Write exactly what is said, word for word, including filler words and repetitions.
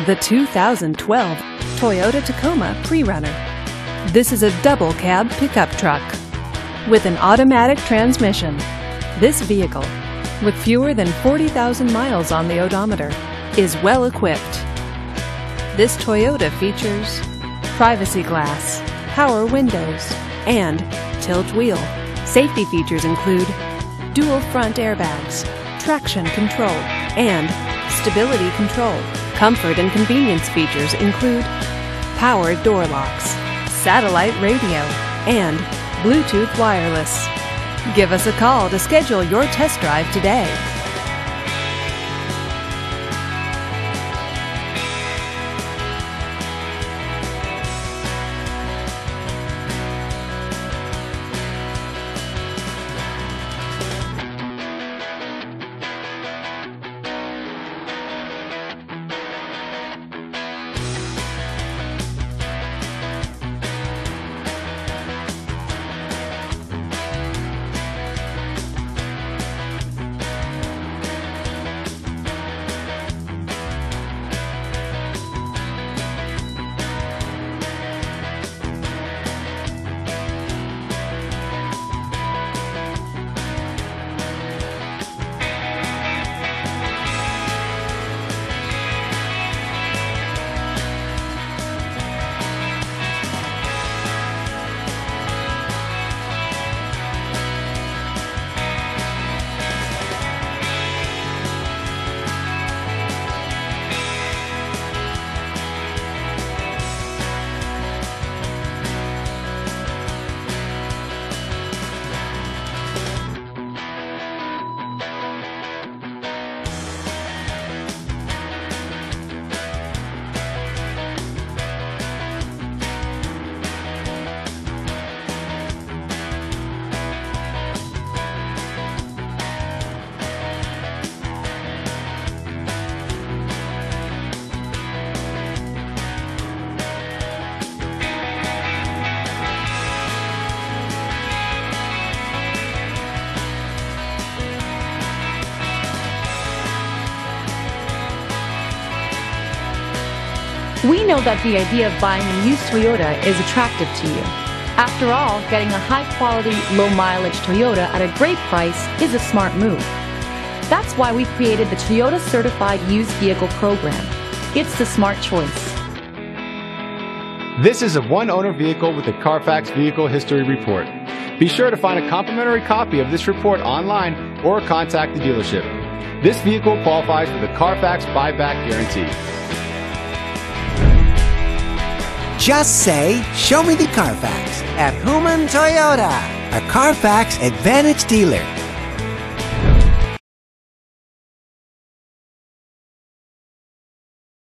the two thousand twelve Toyota Tacoma Pre-Runner. This is a double cab pickup truck with an automatic transmission. This vehicle, with fewer than forty thousand miles on the odometer, is well equipped. This Toyota features privacy glass, power windows, and tilt wheel. Safety features include dual front airbags, traction control, and stability control. Comfort and convenience features include power door locks, satellite radio, and Bluetooth wireless. Give us a call to schedule your test drive today. We know that the idea of buying a used Toyota is attractive to you. After all, getting a high-quality, low-mileage Toyota at a great price is a smart move. That's why we've created the Toyota Certified Used Vehicle Program. It's the smart choice. This is a one-owner vehicle with a Carfax Vehicle History Report. Be sure to find a complimentary copy of this report online or contact the dealership. This vehicle qualifies for the Carfax Buyback Guarantee. Just say, "Show me the Carfax" at Hooman Toyota, a Carfax Advantage dealer.